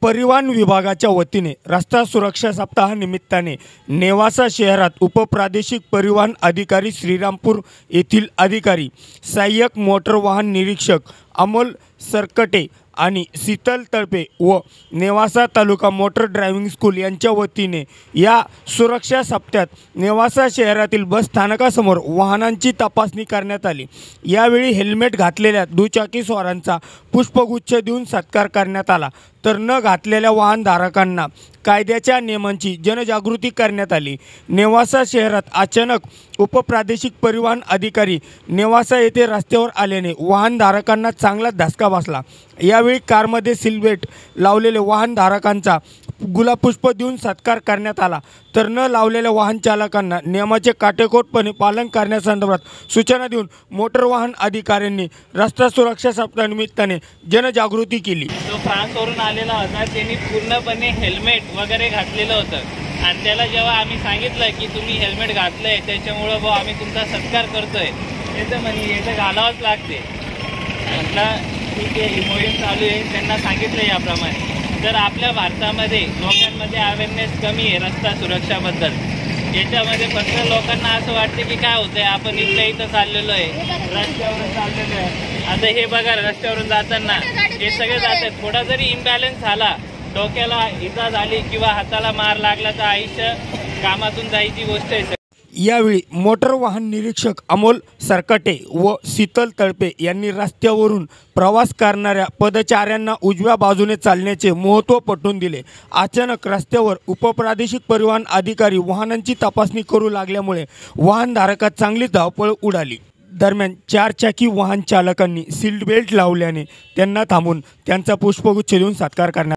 परिवहन विभागाच्या वतीने रस्ता सुरक्षा सप्ताहानिमित्ताने नेवासा शहरात उपप्रादेशिक परिवहन अधिकारी श्रीरामपूर येथील अधिकारी सहाय्यक मोटर वाहन निरीक्षक अमोल सरकटे आणि शीतल तळपे व Newasa taluka motor driving school यांच्या वतीने या सुरक्षा सप्त्यात नेवासा शहरातील बस स्थानकासमोर वाहनांची तपासणी करण्यात आली। यावेळी हेल्मेट घातलेल्या दुचाकीस्वारांचा पुष्पगुच्छ देऊन सत्कार करण्यात आला, तर न घातलेल्या वाहनधारकांना कायद्याच्या नियमांची जनजागृती करण्यात आली। नेवासा शहरात अचानक उपप्रादेशिक परिवहन अधिकारी नेवासा येथे रस्त्यावर आल्याने वाहनधारकांना चांगला धक्का बसला। यावेळी कारमध्ये सीटबेल्ट लावलेले वाहनधारकांचा गुलाबपुष्प देऊन सत्कार करण्यात आला, तर न लावलेल्या वाहन चालकांना नियमाचे काटेकोरपणे पालन करण्यासंदर्भात सूचना देऊन मोटर वाहन अधिकाऱ्यांनी रस्ता सुरक्षा सप्ताहानिमित्ताने जनजागृती केली। जो फ्रान्सवरून आलेला होता त्यांनी पूर्णपणे हेल्मेट वगैरे घातलेलं होतं आणि त्याला जेव्हा आम्ही सांगितलं की तुम्ही हेल्मेट घातलंय त्याच्यामुळं भाऊ आम्ही तुमचा सत्कार करतोय, त्याचं म्हणे याचं घालावंच लागते। म्हटलं ठीक आहे, ही मोहीम चालू आहे, त्यांना सांगितलं याप्रमाणे। तर आपल्या भारतामध्ये लोकांमध्ये अवेअरनेस कमी आहे रस्ता सुरक्षाबद्दल। याच्यामध्ये फक्त लोकांना असं वाटते की काय होतंय, आपण इथं चाललेलो आहे, रस्त्यावरून चाललेलो आहे। आता हे बघा, रस्त्यावरून जाताना हे सगळे जातात, थोडा जरी इम्बॅलन्स झाला, डोक्याला इजा झाली किंवा हाताला मार लागला तर आयुष्य कामातून जायची गोष्ट आहे। यावेळी मोटर वाहन निरीक्षक अमोल सरकटे व शीतल तळपे यांनी रस्त्यावरून प्रवास करणाऱ्या पदचाऱ्यांना उजव्या बाजूने चालण्याचे महत्त्व पटवून दिले। अचानक रस्त्यावर उपप्रादेशिक परिवहन अधिकारी वाहनांची तपासणी करू लागल्यामुळे वाहनधारकात चांगली धावपळ उडाली। दरम्यान चारचाकी वाहन चालकांनी सीट बेल्ट लावल्याने त्यांना थांबून त्यांचा पुष्पगुच्छ देऊन सत्कार करण्यात